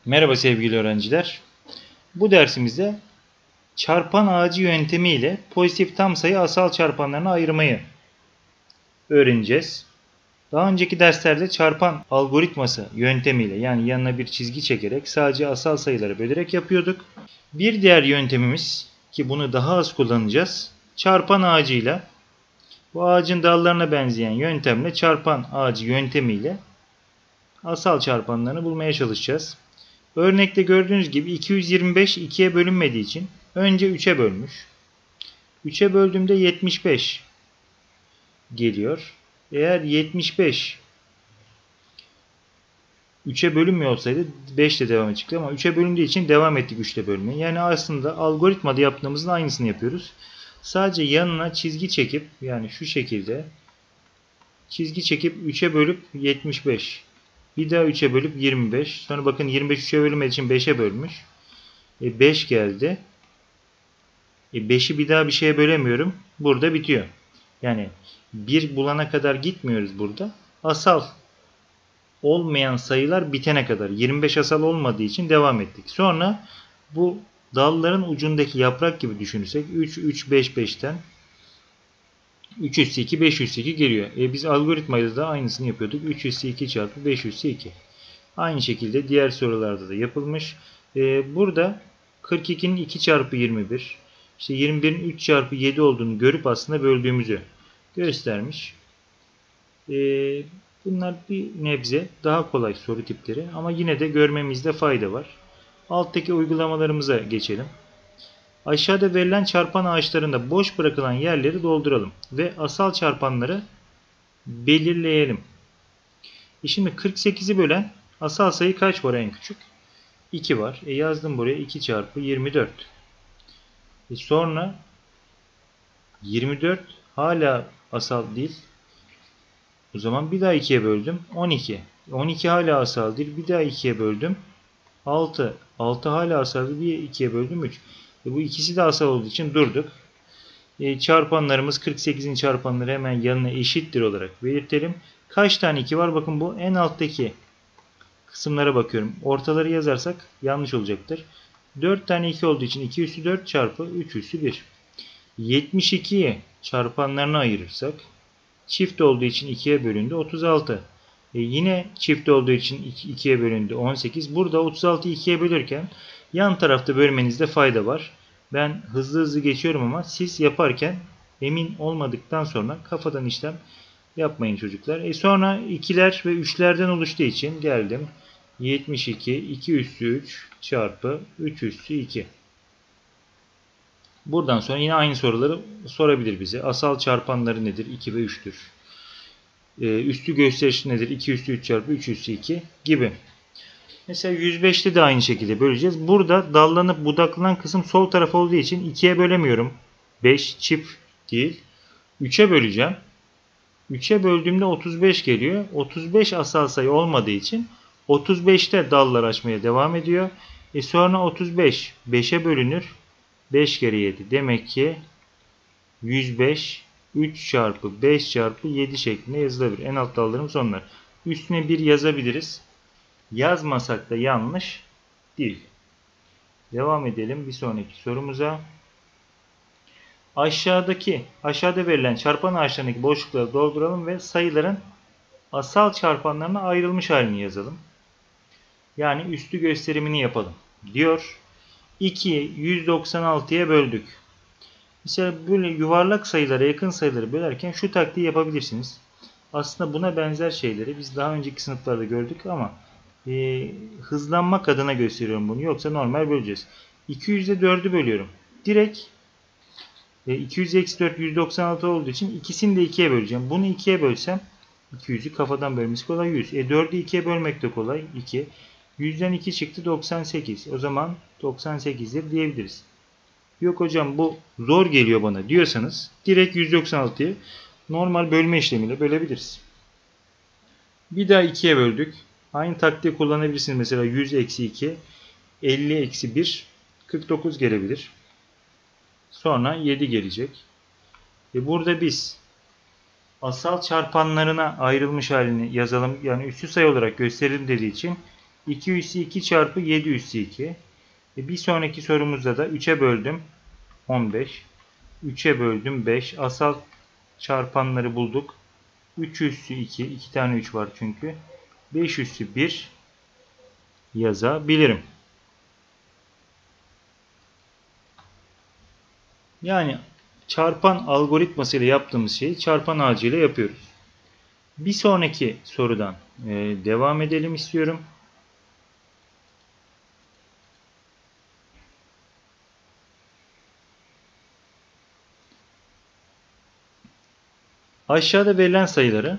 Merhaba sevgili öğrenciler. Bu dersimizde çarpan ağacı yöntemi ile pozitif tam sayı asal çarpanlarına ayırmayı öğreneceğiz. Daha önceki derslerde çarpan algoritması yöntemiyle yani yanına bir çizgi çekerek sadece asal sayıları bölerek yapıyorduk. Bir diğer yöntemimiz ki bunu daha az kullanacağız. Çarpan ağacıyla bu ağacın dallarına benzeyen yöntemle çarpan ağacı yöntemiyle asal çarpanlarını bulmaya çalışacağız. Örnekte gördüğünüz gibi 225 2'ye bölünmediği için önce 3'e bölmüş. 3'e böldüğümde 75 geliyor. Eğer 75 3'e bölünmüyor olsaydı 5 ile devam edecekti ama 3'e bölündüğü için devam ettik 3 ile bölmeye. Yani aslında algoritmada yaptığımızın aynısını yapıyoruz. Sadece yanına çizgi çekip yani şu şekilde çizgi çekip 3'e bölüp 75. Bir daha 3'e bölüp 25. Sonra bakın 25 3'e bölünmediği için 5'e bölmüş. 5 geldi. 5'i bir daha bir şeye bölemiyorum. Burada bitiyor. Yani 1 bulana kadar gitmiyoruz burada. Asal olmayan sayılar bitene kadar. 25 asal olmadığı için devam ettik. Sonra bu dalların ucundaki yaprak gibi düşünürsek 3, 3, 5, 5'ten 3 üssü 2, 5 üssü 2 geliyor. Biz algoritmayla da aynısını yapıyorduk. 3 üssü 2 çarpı 5 üssü 2. Aynı şekilde diğer sorularda da yapılmış. Burada 42'nin 2 çarpı 21, işte 21'in 3 çarpı 7 olduğunu görüp aslında böldüğümüzü göstermiş. Bunlar bir nebze daha kolay soru tipleri ama yine de görmemizde fayda var. Alttaki uygulamalarımıza geçelim. Aşağıda verilen çarpan ağaçlarında boş bırakılan yerleri dolduralım ve asal çarpanları belirleyelim. Şimdi 48'i bölen asal sayı kaç var en küçük? 2 var. Yazdım buraya 2 çarpı 24. Sonra 24 hala asal değil. O zaman bir daha 2'ye böldüm. 12. 12 hala asal değil. Bir daha 2'ye böldüm. 6. 6 hala asal değil. Bir 2'ye böldüm 3. Bu ikisi de asal olduğu için durduk. Çarpanlarımız 48'in çarpanları hemen yanına eşittir olarak belirtelim. Kaç tane 2 var? Bakın bu en alttaki kısımlara bakıyorum. Ortaları yazarsak yanlış olacaktır. 4 tane 2 olduğu için 2 üssü 4 çarpı 3 üssü 1. 72'yi çarpanlarına ayırırsak çift olduğu için 2'ye bölündü 36. Yine çift olduğu için 2'ye bölündü 18. Burada 36'yı 2'ye bölürken yan tarafta bölmenizde fayda var. Ben hızlı hızlı geçiyorum ama siz yaparken emin olmadıktan sonra kafadan işlem yapmayın çocuklar. Sonra 2'ler ve 3'lerden oluştuğu için geldim. 72 2 üssü 3 çarpı 3 üssü 2. Buradan sonra yine aynı soruları sorabilir bize. Asal çarpanları nedir? 2 ve 3'tür. Üstü gösterişi nedir? 2 üssü 3 çarpı 3 üssü 2 gibi. Mesela 105'te de aynı şekilde böleceğiz. Burada dallanıp budaklanan kısım sol taraf olduğu için 2'ye bölemiyorum. 5 çift değil. 3'e böleceğim. 3'e böldüğümde 35 geliyor. 35 asal sayı olmadığı için 35'te dallar açmaya devam ediyor. Sonra 35 5'e bölünür. 5 kere 7. Demek ki 105 3 çarpı 5 çarpı 7 şeklinde yazılabilir. En alt dallarımız onlar. Üstüne 1 yazabiliriz. Yazmasak da yanlış değil. Devam edelim bir sonraki sorumuza. Aşağıda verilen çarpan ağaçlarındaki boşlukları dolduralım ve sayıların asal çarpanlarına ayrılmış halini yazalım. Yani üstü gösterimini yapalım diyor. 2'yi 196'ya böldük. Mesela böyle yuvarlak sayılara yakın sayıları bölerken şu taktiği yapabilirsiniz. Aslında buna benzer şeyleri biz daha önceki sınıflarda gördük ama hızlanmak adına gösteriyorum bunu. Yoksa normal böleceğiz. 200'de 4'ü bölüyorum. Direkt 200 eksi 4 196 olduğu için ikisini de 2'ye böleceğim. Bunu 2'ye bölsem 200'ü kafadan bölmesi kolay 100. 4'ü 2'ye bölmek de kolay 2. 100'den 2 çıktı 98. O zaman 98'dir diyebiliriz. Yok hocam bu zor geliyor bana diyorsanız direkt 196'yı normal bölme işlemiyle bölebiliriz. Bir daha 2'ye böldük. Aynı taktiği kullanabilirsiniz. Mesela 100 eksi 2 50 eksi 1 49 gelebilir. Sonra 7 gelecek. Burada biz asal çarpanlarına ayrılmış halini yazalım. Yani üstü sayı olarak gösterelim dediği için 2 üssü 2 çarpı 7 üssü 2. Bir sonraki sorumuzda da 3'e böldüm 15. 3'e böldüm 5. Asal çarpanları bulduk. 3 üssü 2. 2 tane 3 var çünkü. 5 üssü 1 yazabilirim. Yani çarpan algoritması ile yaptığımız şeyi çarpan ağacı ile yapıyoruz. Bir sonraki sorudan devam edelim istiyorum. Aşağıda verilen sayıları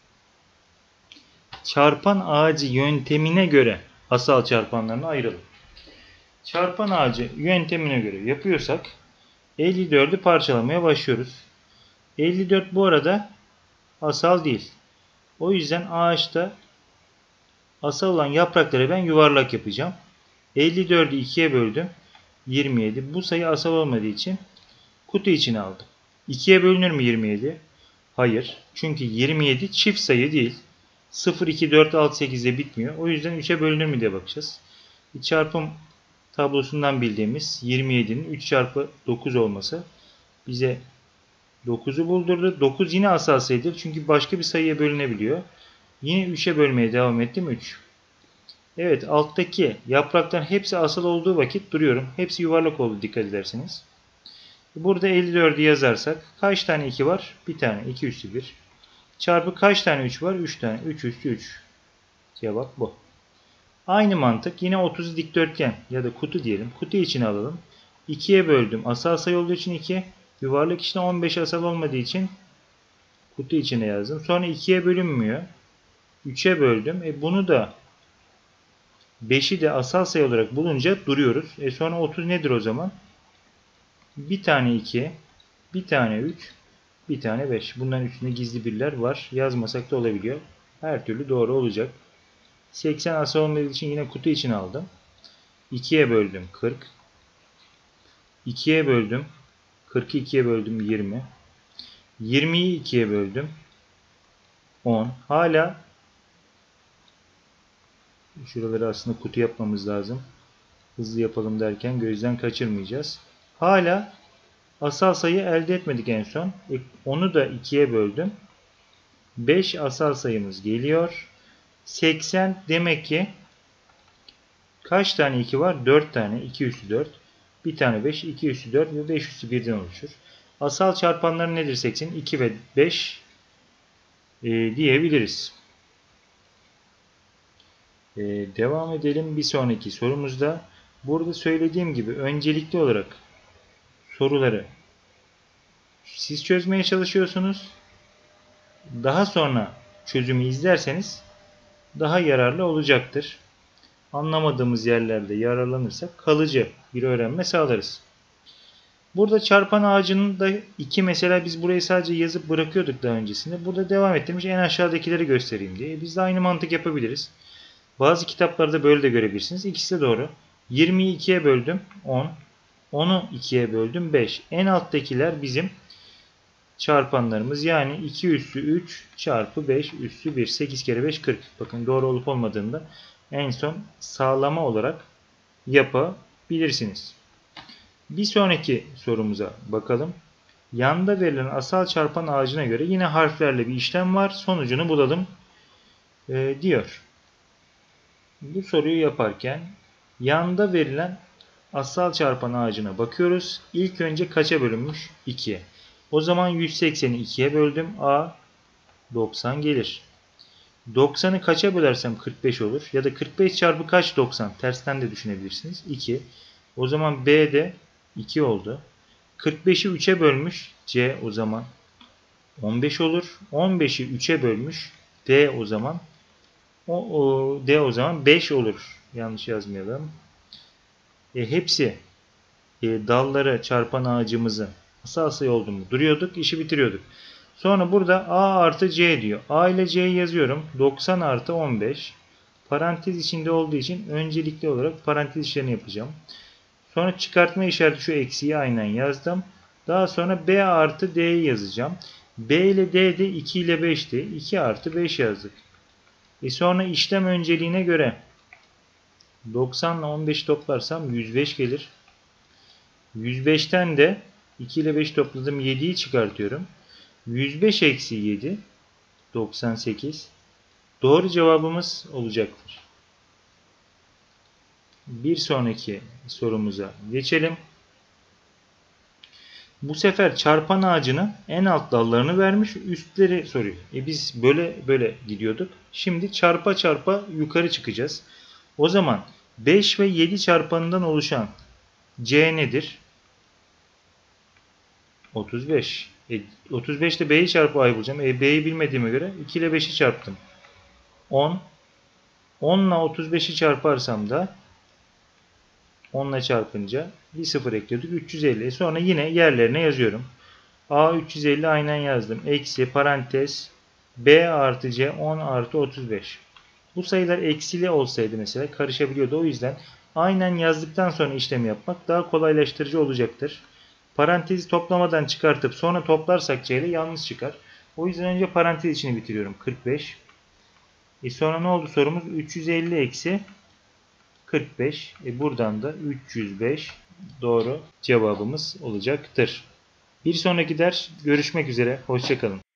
çarpan ağacı yöntemine göre asal çarpanlarına ayıralım. Çarpan ağacı yöntemine göre yapıyorsak 54'ü parçalamaya başlıyoruz. 54 bu arada asal değil. O yüzden ağaçta asal olan yaprakları ben yuvarlak yapacağım. 54'ü 2'ye böldüm. 27. Bu sayı asal olmadığı için kutu içine aldım. 2'ye bölünür mü 27? Hayır. Çünkü 27 çift sayı değil. 0, 2, 4, 6, 8 ile bitmiyor. O yüzden 3'e bölünür mü diye bakacağız. Çarpım tablosundan bildiğimiz 27'nin 3 çarpı 9 olması bize 9'u buldurdu. 9 yine asal sayıdır. Çünkü başka bir sayıya bölünebiliyor. Yine 3'e bölmeye devam ettim. 3. Evet, alttaki yaprakların hepsi asal olduğu vakit duruyorum. Hepsi yuvarlak oldu dikkat ederseniz. Burada 54'ü yazarsak kaç tane 2 var? Bir tane. 2 üstü 1. Çarpı kaç tane 3 var? 3 tane. 3 üstü 3. Cevap bu. Aynı mantık yine 30 dikdörtgen ya da kutu diyelim. Kutu içine alalım. 2'ye böldüm. Asal sayı olduğu için 2. Yuvarlak içine 15 asal olmadığı için kutu içine yazdım. Sonra 2'ye bölünmüyor. 3'e böldüm. Bunu da 5'i de asal sayı olarak bulunca duruyoruz. Sonra 30 nedir o zaman? Bir tane 2, bir tane 3, bir tane 5. Bunların üstünde gizli birler var. Yazmasak da olabiliyor. Her türlü doğru olacak. 80 asal olmadığı için yine kutu içine aldım. 2'ye böldüm 40. 2'ye böldüm. 40'ı 2'ye böldüm 20. 20'yi 2'ye böldüm 10. Hala şuraları aslında kutu yapmamız lazım. Hızlı yapalım derken gözden kaçırmayacağız. Hala asal sayı elde etmedik en son. Onu da 2'ye böldüm. 5 asal sayımız geliyor. 80 demek ki kaç tane 2 var? 4 tane. 2 üstü 4. Bir tane 5. 2 üstü 4 ve 5 üstü 1'den oluşur. Asal çarpanları nedir 80? 2 ve 5 diyebiliriz. Devam edelim bir sonraki sorumuzda. Burada söylediğim gibi öncelikli olarak soruları siz çözmeye çalışıyorsunuz. Daha sonra çözümü izlerseniz daha yararlı olacaktır. Anlamadığımız yerlerde yararlanırsak kalıcı bir öğrenme sağlarız. Burada çarpan ağacının da 2 mesela biz burayı sadece yazıp bırakıyorduk daha öncesinde. Burada devam ettirmiş en aşağıdakileri göstereyim diye. Biz de aynı mantık yapabiliriz. Bazı kitaplarda böyle de görebilirsiniz. İkisi de doğru. 20'yi 2'ye böldüm 10. 10'u 2'ye böldüm 5. En alttakiler bizim çarpanlarımız. Yani 2 üssü 3 çarpı 5 üssü 1. 8 kere 5 40. Bakın doğru olup olmadığında en son sağlama olarak yapabilirsiniz. Bir sonraki sorumuza bakalım. Yanda verilen asal çarpan ağacına göre yine harflerle bir işlem var. Sonucunu bulalım diyor. Bu soruyu yaparken yanda verilen asal çarpan ağacına bakıyoruz. İlk önce kaça bölünmüş? 2'ye. O zaman 180'i 2'ye böldüm. A 90 gelir. 90'ı kaça bölersem 45 olur. Ya da 45 çarpı kaç 90? Tersten de düşünebilirsiniz. 2. O zaman B de 2 oldu. 45'i 3'e bölmüş. C o zaman 15 olur. 15'i 3'e bölmüş. D o zaman D o zaman 5 olur. Yanlış yazmayalım. Hepsi dallara çarpan ağacımızın asal sayı oldu mu duruyorduk. İşi bitiriyorduk. Sonra burada A artı C diyor. A ile C'yi yazıyorum. 90 artı 15. Parantez içinde olduğu için öncelikli olarak parantez işlerini yapacağım. Sonra çıkartma işareti şu eksiği aynen yazdım. Daha sonra B artı D'yi yazacağım. B ile D de 2 ile 5'ti. 2 artı 5 yazdık. Sonra işlem önceliğine göre 90 ile 15 toplarsam 105 gelir. 105'ten de 2 ile 5 topladım, 7'yi çıkartıyorum. 105 eksi 7 98. Doğru cevabımız olacaktır. Bir sonraki sorumuza geçelim. Bu sefer çarpan ağacının en alt dallarını vermiş, üstleri soruyor. Biz böyle gidiyorduk. Şimdi çarpa çarpa yukarı çıkacağız. O zaman 5 ve 7 çarpanından oluşan C nedir? 35. 35 ile B'yi çarpı A'yı bulacağım. B'yi bilmediğime göre 2 ile 5'i çarptım. 10. 10 ile 35'i çarparsam da 10 ile çarpınca bir sıfır ekliyorduk. 350. Sonra yine yerlerine yazıyorum. A 350 aynen yazdım. Eksi parantez B artı C 10 artı 35. Bu sayılar eksili olsaydı mesela karışabiliyordu. O yüzden aynen yazdıktan sonra işlemi yapmak daha kolaylaştırıcı olacaktır. Parantezi toplamadan çıkartıp sonra toplarsak C ile yanlış çıkar. O yüzden önce parantez içini bitiriyorum. 45. Sonra ne oldu sorumuz? 350 eksi 45. Buradan da 305 doğru cevabımız olacaktır. Bir sonraki ders görüşmek üzere. Hoşça kalın.